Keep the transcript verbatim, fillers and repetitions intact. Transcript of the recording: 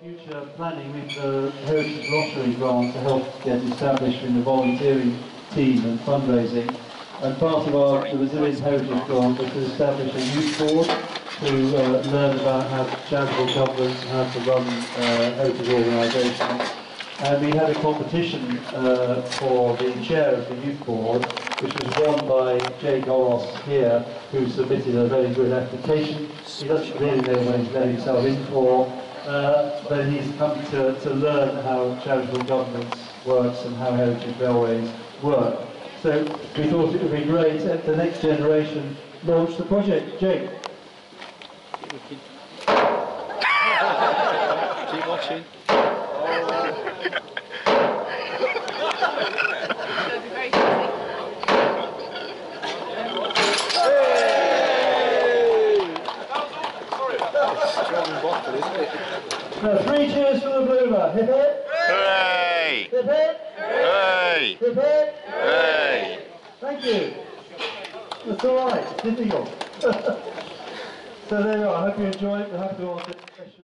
future planning with the Heritage Lottery grant to help get established in the volunteering team and fundraising. And part of our the Resilient Heritage grant was to establish a youth board to uh, learn about how charitable governance and how to run uh, heritage organisations. And we had a competition uh, for the chair of the youth board, which was won by Jay Goros here, who submitted a very good application. He doesn't really know what he's letting himself in for, uh, but he's come to, to learn how charitable governance works and how heritage railways work. So we thought it would be great if the next generation launched the project. Jay. Keep watching. Now, three cheers for the bloomer. Hip hip. Hooray! Hip hip. Hooray! Hip hip. Hooray! Thank you. That's all right. It's difficult. So there you are. I hope you enjoyed it. I hope you all